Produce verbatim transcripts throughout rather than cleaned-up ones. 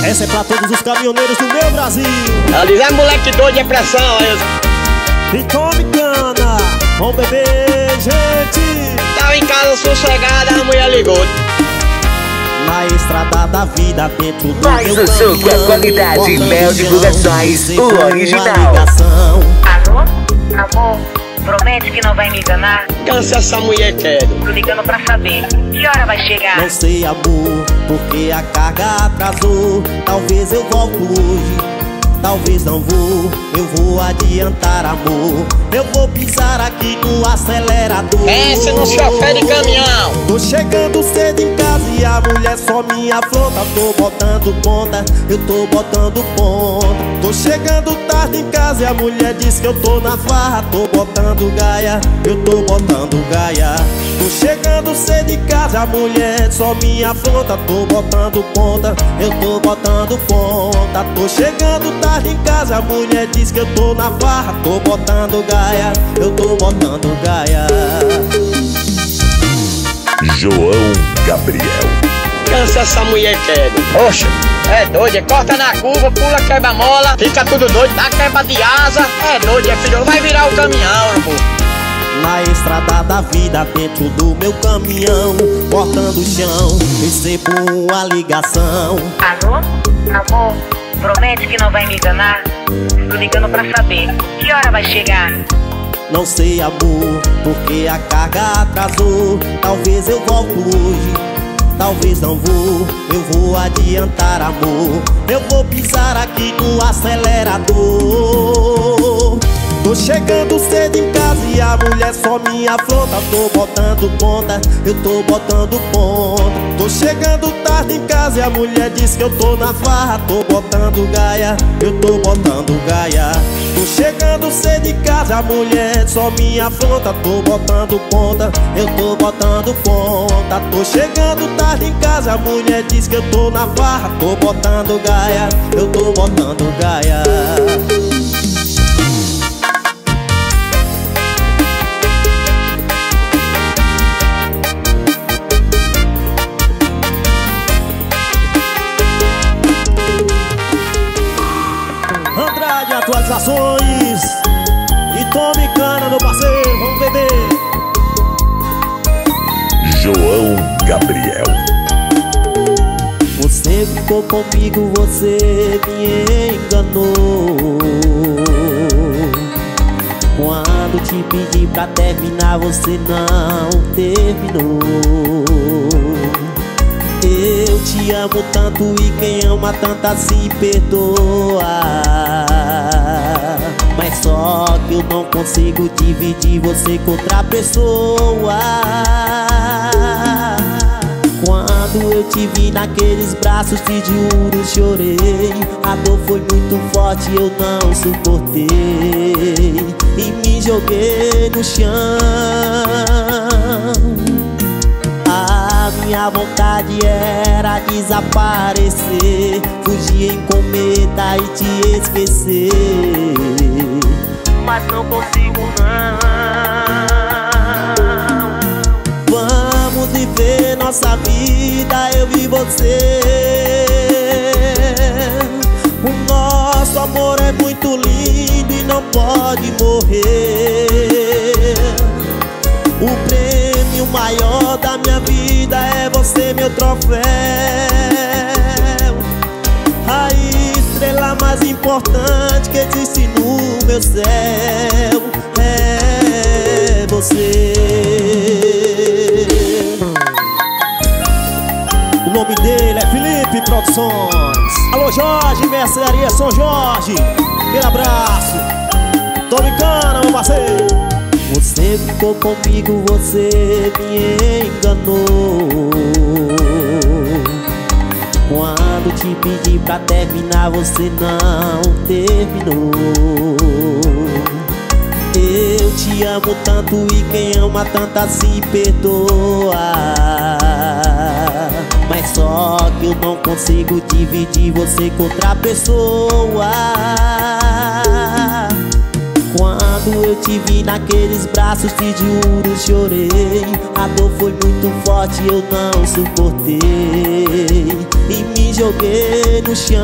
Essa é pra todos os caminhoneiros do meu Brasil. Ela diz, é moleque doido de pressão. Eu... E tome cana, vamos beber, gente. Tava em casa sossegada, a mulher ligou. Na estrada da vida, dentro do Mais meu um som com a qualidade Mel Divulgações, o original. Alô? Amor, promete que não vai me enganar? Cansa essa mulher, quero. Tô ligando pra saber, que hora vai chegar? Não sei, amor, porque a carga atrasou. Talvez eu volte hoje, talvez não vou. Eu vou adiantar, amor. Eu vou pisar aqui no acelerador. É, você não se ofende de caminhão. Tô chegando cedo em casa e a mulher só me afronta. Tô botando ponta, eu tô botando ponta. Tô chegando tarde em casa e a mulher diz que eu tô na farra. Tô botando gaia, eu tô botando gaia. Tô chegando cedo em casa, a mulher só me afronta. Tô botando ponta, eu tô botando ponta. Tô chegando tarde em casa, a mulher diz que eu tô na farra. Tô botando gaia, eu tô botando gaia. João Gabriel. Cansa essa mulher, quero. Oxa, é doido, é corta na curva, pula, quebra mola, fica tudo doido, dá quebra de asa. É doido, é filho, vai virar o caminhão, amor. Na estrada da vida, dentro do meu caminhão, cortando o chão, recebo uma ligação. Alô? Amor, promete que não vai me enganar? Tô ligando pra saber, que hora vai chegar? Não sei, amor, porque a carga atrasou. Talvez eu volte hoje, talvez não vou. Eu vou adiantar, amor. Eu vou pisar aqui no acelerador. Tô chegando cedo em casa e a mulher só me afronta. Tô botando ponta, eu tô botando ponta. Tô chegando tarde em casa e a mulher diz que eu tô na farra. Tô botando gaia, eu tô botando gaia. Tô chegando cedo em casa, a mulher só me afronta. Tô botando ponta, eu tô botando ponta. Tô chegando tarde em casa, a mulher diz que eu tô na farra. Tô botando gaia, eu tô botando gaia. Andrade Atualizações. E tome cana, meu parceiro, vamos beber. João Gabriel. Você ficou comigo, você me enganou. Quando te pedi pra terminar, você não terminou. Eu te amo tanto e quem ama tanto assim perdoa. Mas só que eu não consigo dividir você com outra pessoa. Quando eu te vi naqueles braços, te juro, chorei. A dor foi muito forte, eu não suportei e me joguei no chão. A minha vontade era desaparecer, fugir em cometa e te esquecer. Mas não consigo não. Vamos viver nossa vida, eu e você. O nosso amor é muito lindo e não pode morrer. O prêmio maior da minha vida é você, meu troféu. A estrela mais importante que existe no meu céu é você. O nome dele é Felipe Produções. Alô Jorge, Mercearia São Jorge. Aquele abraço. Tome cana, meu parceiro. Você ficou comigo, você me enganou. Quando te pedi pra terminar, você não terminou. Eu te amo tanto e quem ama tanto assim perdoa. Mas só que eu não consigo dividir você com outra pessoa. Quando eu te vi naqueles braços, te juro, chorei. A dor foi muito forte, eu não suportei e me joguei no chão.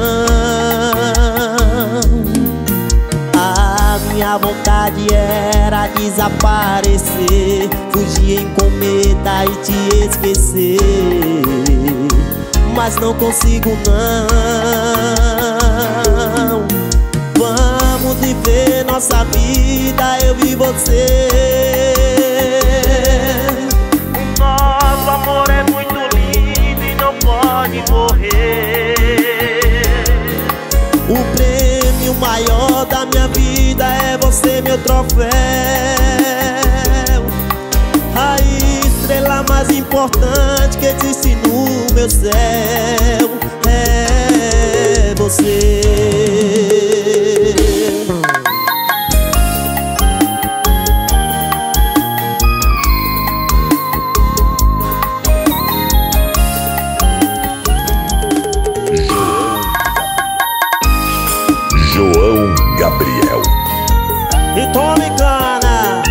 A minha vontade era desaparecer, fugir em cometa e te esquecer, mas não consigo não. Vamos viver nossa vida, eu e você. O nosso amor é muito lindo e não pode morrer. O prêmio maior da minha vida é você, meu troféu. A estrela mais importante que existe no meu céu é você. João Gabriel. E tome cana.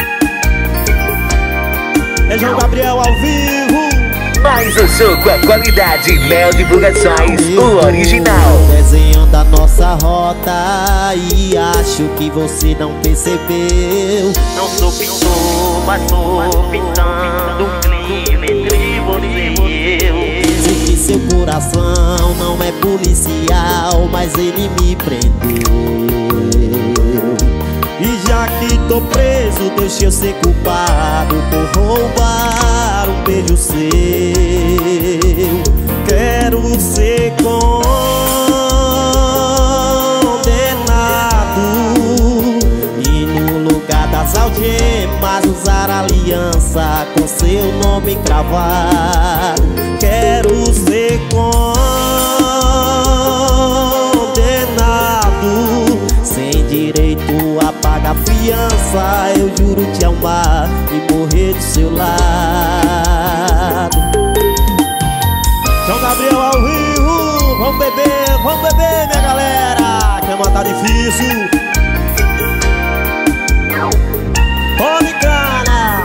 É João Gabriel ao vivo. Mais um show com a qualidade Mel Divulgações, o original. Desenhando a nossa rota e acho que você não percebeu. Não sou pintor, mas tô pintando um clima entre você e eu. Sei que seu coração não é policial, mas ele me prendeu. E já que tô preso, deixa eu ser culpado por roubar um beijo seu. Quero ser condenado e no lugar das algemas usar aliança com seu nome cravado. Quero ser condenado sem direito a pagar fiança. Eu juro te amar e morrer do seu lado. João Gabriel ao vivo. Vamos beber, vamos beber, minha galera, que a mão tá difícil. Tome cana.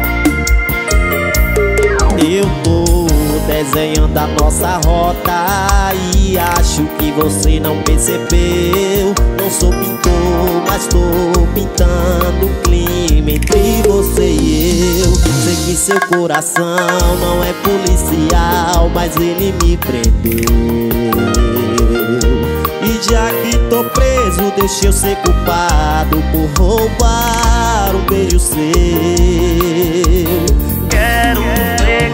Eu tô desenhando a nossa rota e acho que você não percebeu. Não sou pintor, mas tô pintando um clima entre você e eu. Sei que seu coração não é policial, mas ele me prendeu. E já que tô preso, deixa eu ser culpado por roubar um beijo seu. Quero ser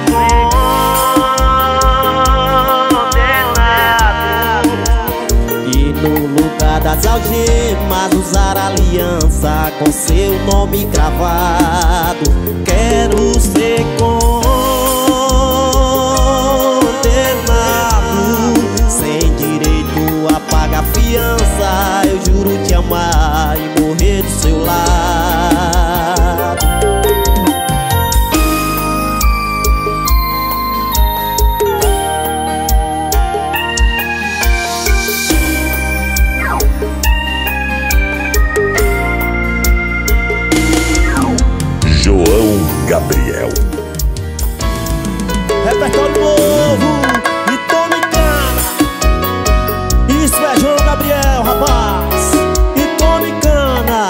condenado e no lugar das algemas usar aliança com seu nome cravado. Quero ser condenado sem direito a pagar fiança. Eu juro te amar e morrer do seu lado. João Gabriel. Repertório novo e tome cana. Isso é João Gabriel, rapaz. E tome cana.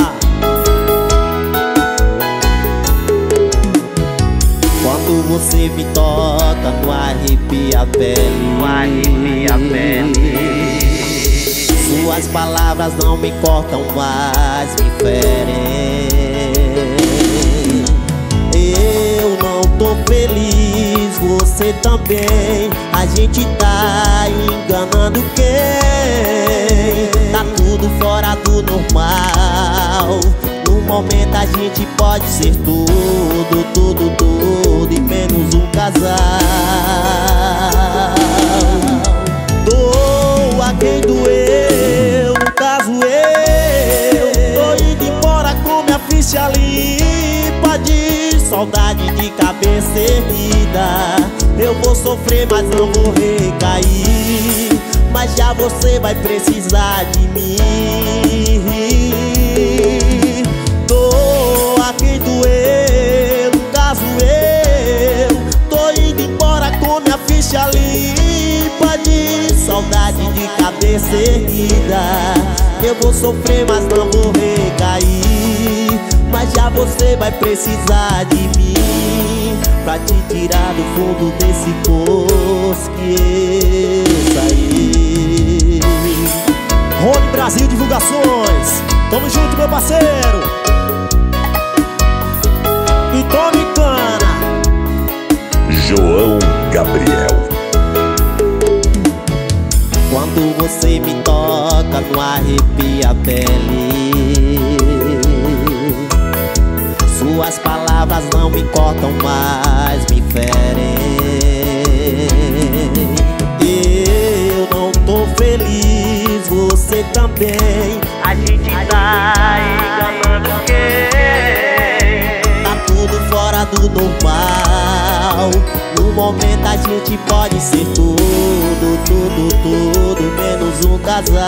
Quando você me toca, não arrepia a pele. Não arrepia a pele. Suas palavras não me cortam mais, me ferem. Eu não tô feliz, você também. A gente tá enganando quem? Tá tudo fora do normal. No momento a gente pode ser tudo, tudo, tudo e menos um casal. Doa quem doeu, no caso eu. Tô indo embora com minha ficha limpa de saudade de cabeça erguida. Eu vou sofrer, mas não vou recair. Mas já você vai precisar de mim. Doa quem doeu, no caso eu. Tô indo embora com minha ficha limpa de saudade de cabeça erguida. Eu vou sofrer, mas não vou recair. Mas já você vai precisar de mim pra te tirar do fundo desse poço que eu saí. Rony Brasil Divulgações, tamo junto, meu parceiro. E tome cana. João Gabriel. Quando você me toca, não arrepia a pele. Suas palavras não me cortam, mas me ferem. Eu não tô feliz, você também. A gente tá enganando quem? Tá tudo fora do normal. No momento a gente pode ser tudo, tudo, tudo, menos um casal.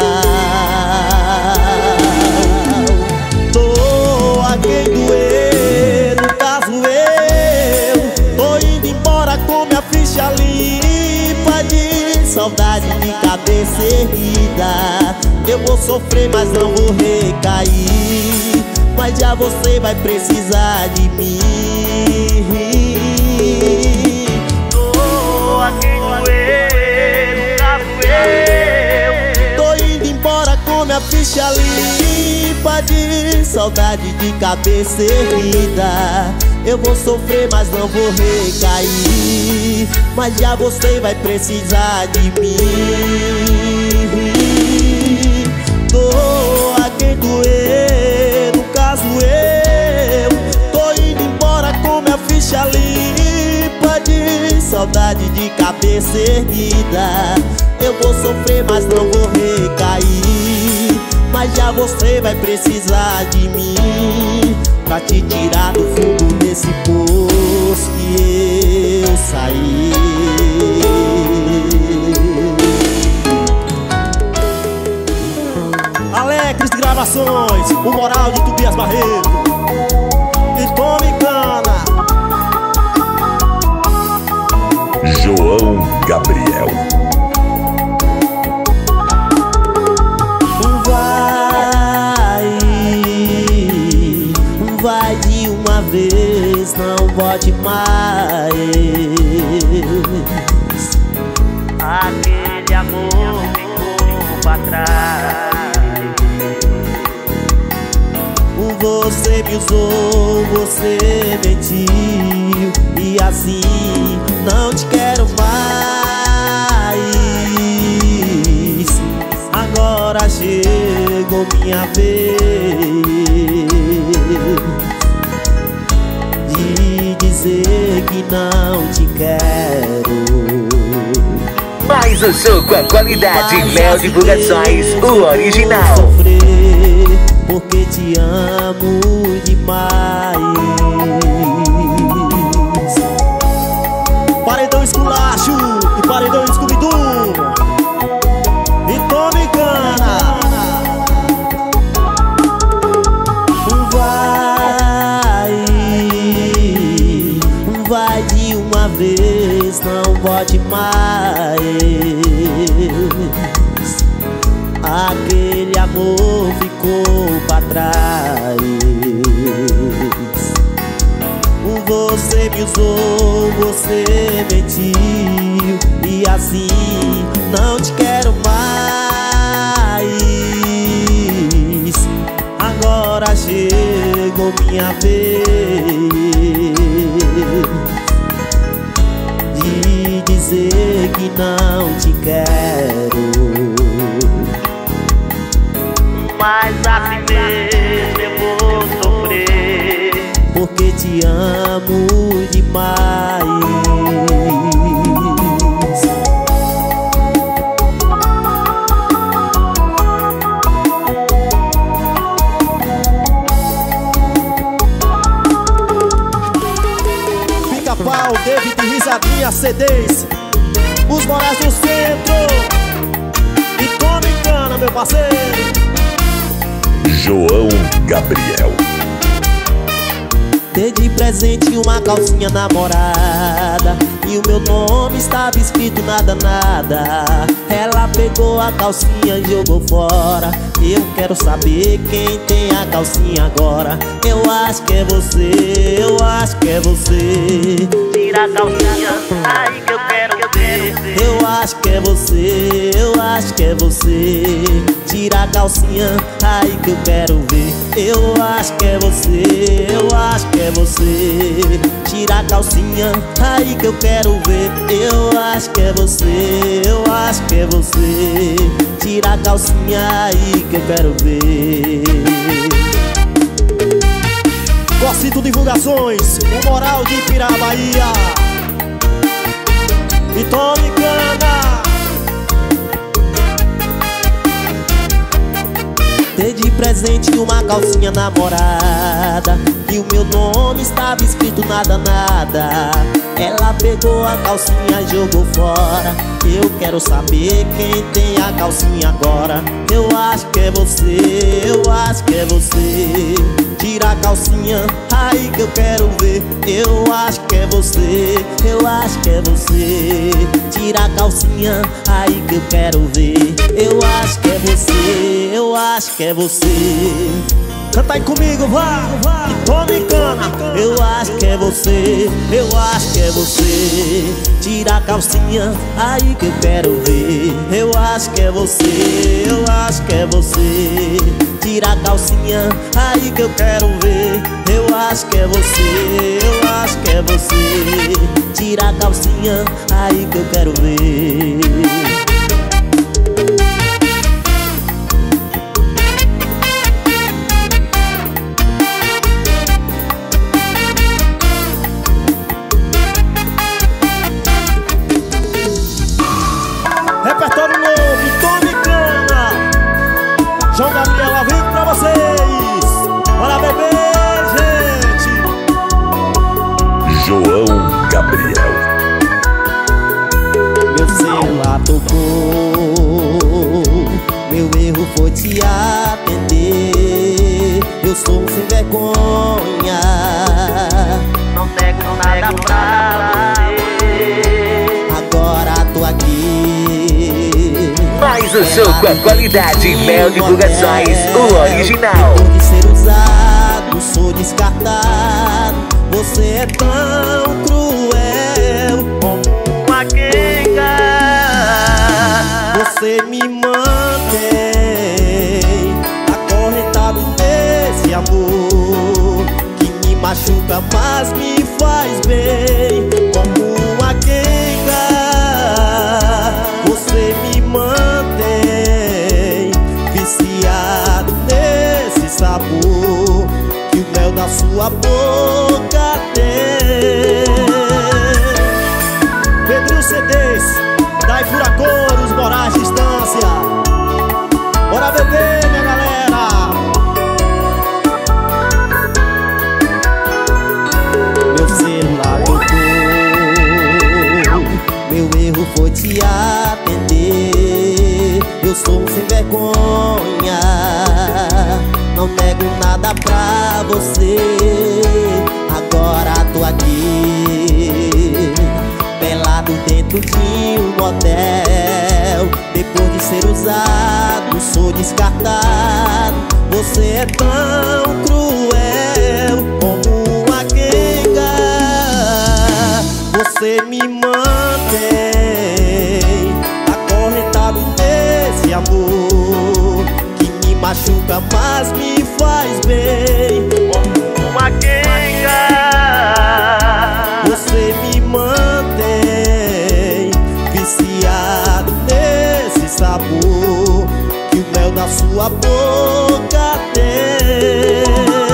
Tô a quem doer, no caso eu. Tô indo embora com minha ficha limpa de saudade de cabeça erguida. Eu vou sofrer, mas não vou recair. Mas já você vai precisar de mim. Tô indo embora com minha ficha limpa de saudade de cabeça erguida. Eu vou sofrer, mas não vou recair. Mas já você vai precisar de mim. Tô a quem doer, no caso eu. Tô indo embora com minha ficha limpa de saudade de cabeça erguida. Eu vou sofrer, mas não vou recair. Mas já você vai precisar de mim pra te tirar do fundo desse poço que eu saí. Alegres de Gravações, o moral de Tobias Barreto. E tome cana. João Gabriel. Vai, vai de uma vez, não volte mais. Aquele amor ficou pra trás. Você me usou, você mentiu, e assim não te quero mais. Agora chegou minha vez de dizer que não te quero. Mais um show com a qualidade Mel Divulgações, o original. Sofrer porque te amo demais. Paredão Esculacho e Paredão Scooby-Doo. E tome cana. Vai, vai de uma vez, não volte mais. Aquele amor ficou pra trás. Você me usou, você mentiu, e assim não te quero mais. Agora chegou minha vez de dizer que não te quero. Mas assim mesmo eu vou sofrer, porque te amo demais. Pica-pau, David e Risadinha C Ds, os Morais do Centro. E tome cana, meu parceiro. João Gabriel. Dei de presente uma calcinha namorada e o meu nome estava escrito nada, nada. Ela pegou a calcinha e jogou fora. Eu quero saber quem tem a calcinha agora. Eu acho que é você, eu acho que é você. Tira a calcinha, aí que eu quero ver. Eu acho que é você, eu acho que é você. Tira a calcinha, aí que eu quero ver. Eu acho que é você, eu acho que é você. Tira a calcinha, aí que eu quero ver. Eu acho que é você, eu acho que é você. Tira a calcinha, aí que eu quero ver. Cocito Divulgações, o Moral de Pirá, Bahia. E tome cana. Dei de presente uma calcinha namorada e o meu nome estava escrito nada, nada. Ela pegou a calcinha e jogou fora. Eu quero saber quem tem a calcinha agora. Eu acho que é você, eu acho que é você. Tira a calcinha, aí que eu quero ver. Eu acho que é você, eu acho que é você. Tira a calcinha, aí que eu quero ver. Eu acho que é você, eu acho que é você. Canta aí comigo, vai, vai. E tome cana. Eu acho que é você, eu acho que é você. Tira a calcinha, aí que eu quero ver. Eu acho que é você, eu acho que é você. Tira a calcinha, aí que eu quero ver. Eu acho que é você, eu acho que é você. Tira a calcinha, aí que eu quero ver. Repertório novo, e tome cana. João Gabriel ao vivo pra vocês. Bora beber, gente. João Gabriel. Meu celular tocou, meu erro foi te atender. Eu sou um sem vergonha, Não nego nada pra você. agora tô aqui. Mais um show com a qualidade Mel Divulgações, o original. Depois de ser usado, sou descartado. Você é tão cruel como Uma quenga. você me mantém acorrentado nesse amor que me machuca, mas me faz bem. Como uma quenga, você me mantém viciado nesse sabor que o mel da sua boca tem. Pedrinho C Ds, Dai Furacouros, Moraes Distância. Bora beber, minha galera. Meu celular tocou, meu erro foi te atender. Eu sou um sem vergonha, não nego nada pra você. Agora tô aqui, pelado dentro de um motel. Depois de ser usado, sou descartado. Você é tão cruel como uma quenga. Você me mantém acorrentado nesse amor que me machuca, mas me faz bem. Uma quenga. Você me mantém viciado nesse sabor que o mel da sua boca tem.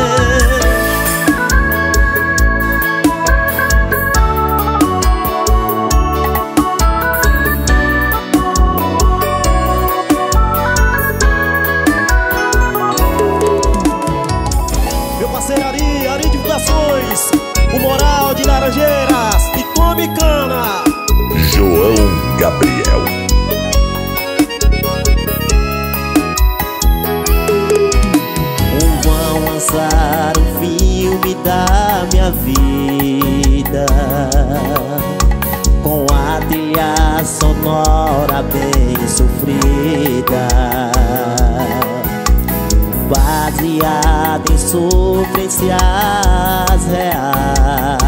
Meu parceiro Ari, Ari Divulgações, o Moral de Laranjeiras. E tome cana. João Gabriel. Ou vão lançar um filme da minha vida, com a trilha sonora bem sofrida, baseada em sofrências reais.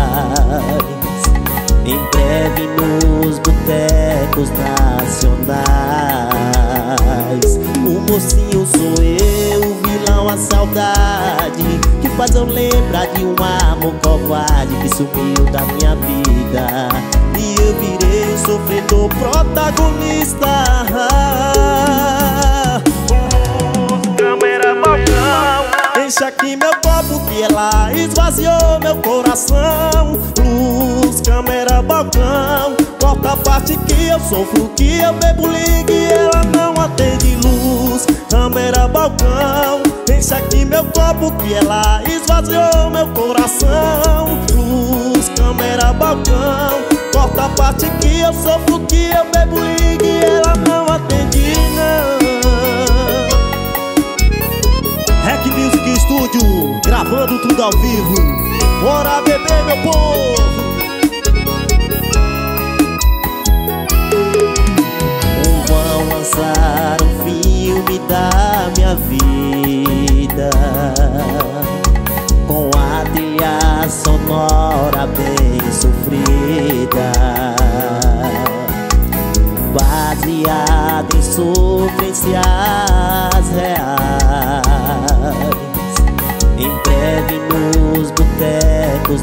Em breve nos botecos nacionais, o mocinho sou eu, o vilão a saudade, que faz eu lembrar de um amor covarde que sumiu da minha vida. E eu virei sofredor protagonista. Luz, câmera, balcão, enche aqui meu copo que ela esvaziou meu coração. Luz, câmera, balcão, corta a parte que eu sofro, que eu bebo, ligue e ela não atende. Luz, câmera, balcão, enche aqui meu copo que ela esvaziou meu coração. Luz, câmera, balcão, corta a parte que eu sofro, que eu bebo, ligue e ela não atende, não. Rec Music Studio, gravando tudo ao vivo. Bora beber, meu povo. Vão lançar um filme da minha vida, com a trilha sonora bem sofrida, baseada em sofrências reais. Em breve nos botecos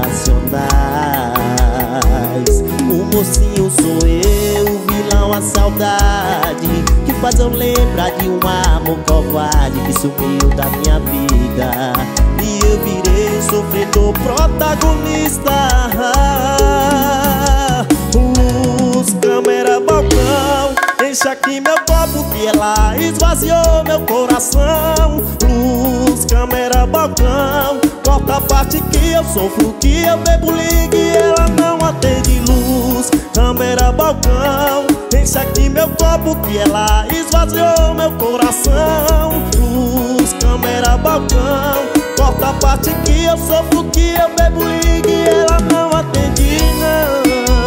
nacionais, o mocinho sou eu, o vilão a saudade, que faz eu lembrar de um amor covarde que sumiu da minha vida. E eu virei sofredor protagonista. Luz, câmera, balcão, enche aqui meu copo que ela esvaziou meu coração. Luz, câmera, balcão, corta a parte que eu sofro, que eu bebo, ligue e ela não atende. Luz, câmera, balcão, enche aqui meu copo que ela esvaziou meu coração. Luz, câmera, balcão, corta a parte que eu sofro, que eu bebo, ligue e ela não atende, não.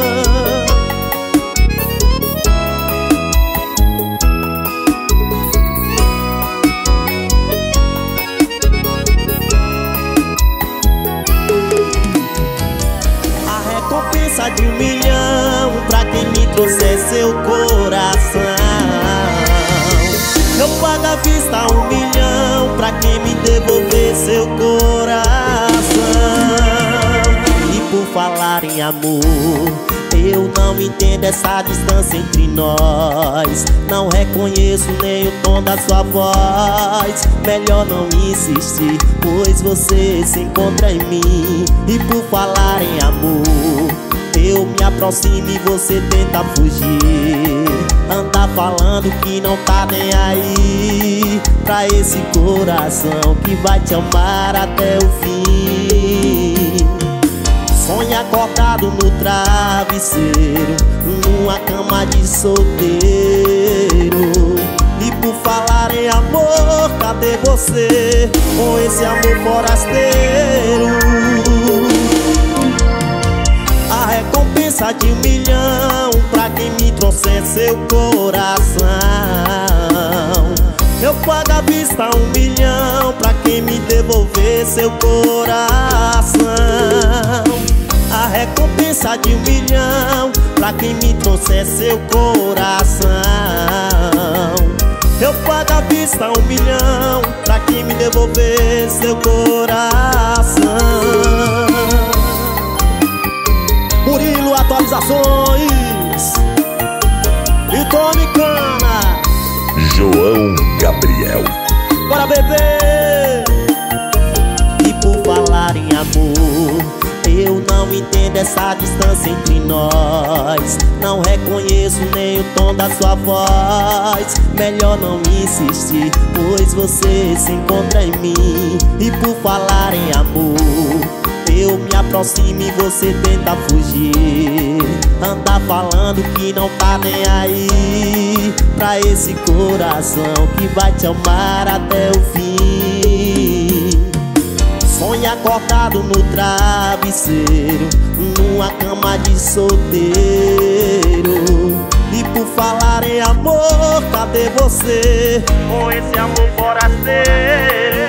De um milhão pra quem me trouxer seu coração. Eu pago à vista um milhão pra quem me devolver seu coração. E por falar em amor, eu não entendo essa distância entre nós. Não reconheço nem o tom da sua voz. Melhor não insistir, pois você se encontra em mim. E por falar em amor, eu me aproximo e você tenta fugir. Anda falando que não tá nem aí pra esse coração que vai te amar até o fim. Sonha acordado no travesseiro, numa cama de solteiro. E por falar em amor, cadê você com esse amor forasteiro? A recompensa de um milhão pra quem me trouxer seu coração. Eu pago à vista um milhão pra quem me devolver seu coração. A recompensa de um milhão pra quem me trouxer seu coração. Eu pago à vista um milhão pra quem me devolver seu coração. Murilo Atualizações e Tony Cana, João Gabriel. bora beber. E por falar em amor, eu não entendo essa distância entre nós. Não reconheço nem o tom da sua voz. Melhor não insistir, pois você se encontra em mim. E por falar em amor, eu me aproximo e você tenta fugir. Anda falando que não tá nem aí pra esse coração que vai te amar até o fim. Sonha acordado no travesseiro, numa cama de solteiro. E por falar em amor, cadê você? Com esse amor forasteiro.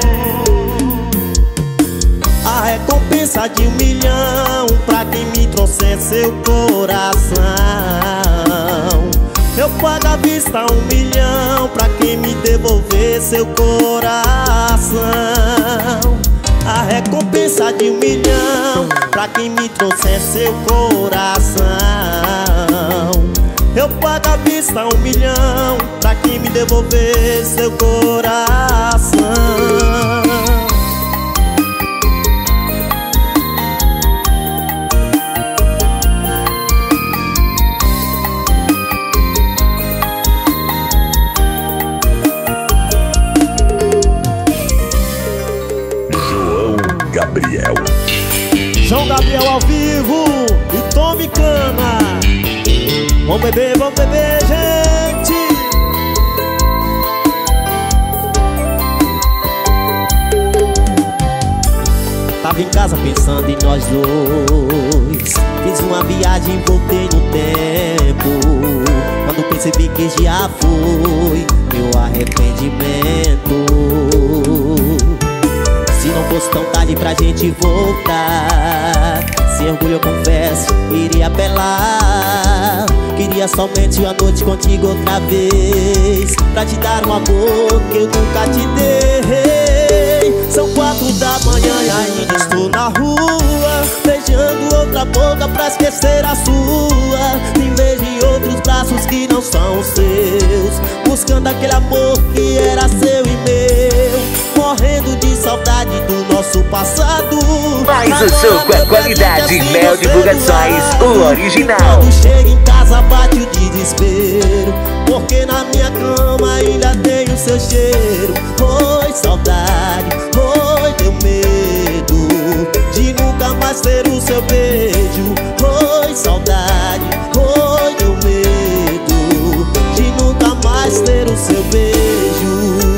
A recompensa de um milhão pra quem me trouxer seu coração. Eu pago à vista um milhão pra quem me devolver seu coração. A recompensa de um milhão pra quem me trouxer seu coração. Eu pago à vista um milhão pra quem me devolver seu coração. Gabriel. João Gabriel ao vivo e Tommy Cana. Vamos beber, vamos beber, gente. Tava em casa pensando em nós dois. Fiz uma viagem e voltei no tempo. Quando percebi que já foi meu arrependimento. Se não fosse tão tarde pra gente voltar, sem orgulho eu confesso, iria apelar. Queria somente uma noite contigo outra vez, pra te dar um amor que eu nunca te dei. São quatro da manhã e ainda estou na rua, beijando outra boca pra esquecer a sua. Em vez de outros braços que não são os seus, buscando aquele amor que era seu e meu. Morrendo de saudade do nosso passado. Mais um show com a qualidade Mel Divulgações, o original. Quando chega em casa bate o desespero, porque na minha cama ainda tem o seu cheiro. Oi, saudade, oi, teu medo de nunca mais ter o seu beijo. Oi, saudade, oi, teu medo de nunca mais ter o seu beijo.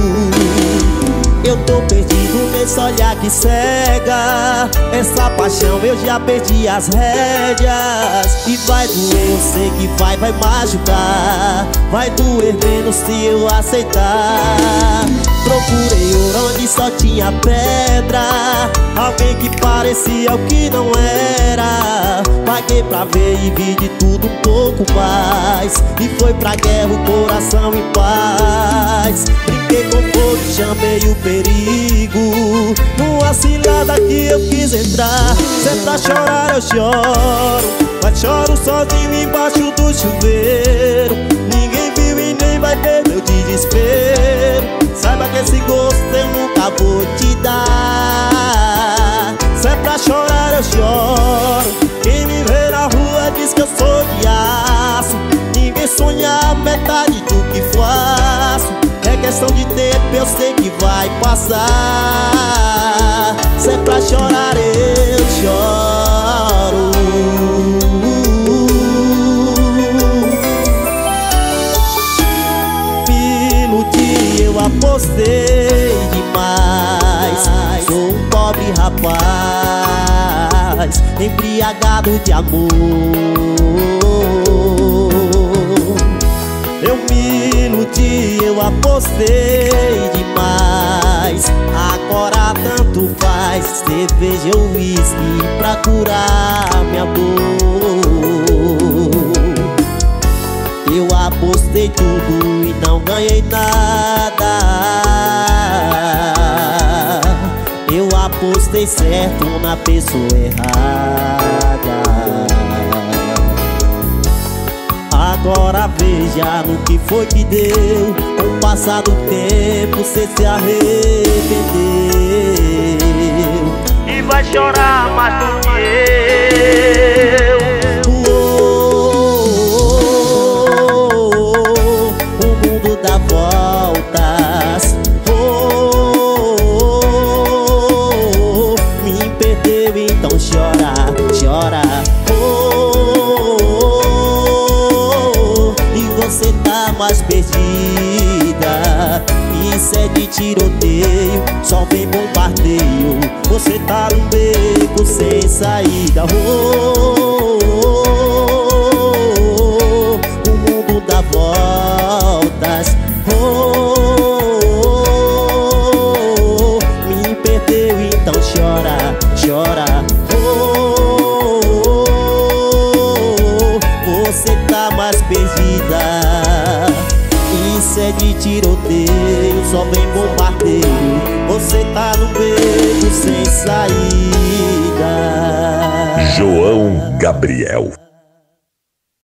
Eu tô perdido nesse olhar que cega, essa paixão eu já perdi as rédeas. E vai doer, eu sei que vai, vai machucar. Vai doer menos se eu aceitar. Procurei ouro onde só tinha pedra, alguém que parecia o que não era. Paguei pra ver e vi de tudo um pouco mais, e foi pra guerra o coração em paz. Brinquei com fogo e chamei o perigo, numa cilada que eu quis entrar. Se é pra chorar eu choro, mas choro sozinho embaixo do chuveiro. Ninguém viu e nem vai ver meu desespero. Saiba que esse gosto eu nunca vou te dar. Se é pra chorar eu choro, quem me vê na rua diz que eu sou de aço. Ninguém sonha a metade do que faço. É questão de tempo, eu sei que vai passar. Se é pra chorar eu choro. Me iludi, eu apostei demais. Sou um pobre rapaz, embriagado de amor. Eu me iludi, eu apostei demais. Agora tanto faz, cerveja ou uísque pra curar minha dor. Eu apostei tudo e não ganhei nada. Eu apostei certo na pessoa errada. Agora veja no que foi que deu. Com o passar do tempo cê se arrependeu E vai chorar mais do que eu. O mundo dá voltas. Me perdeu, então chora, chora. Você tá mais perdida, e Isso é de tiroteio, só vem bombardeio. Você tá num beco sem saída. Oh, oh, oh, oh. O mundo dá voltas. Oh, oh, oh, oh. Me perdeu, então chora, chora. Oh, oh, oh, oh. Você tá mais perdida. Isso é de tiroteio, só vem bombardeio. Você tá no beco sem saída. João Gabriel.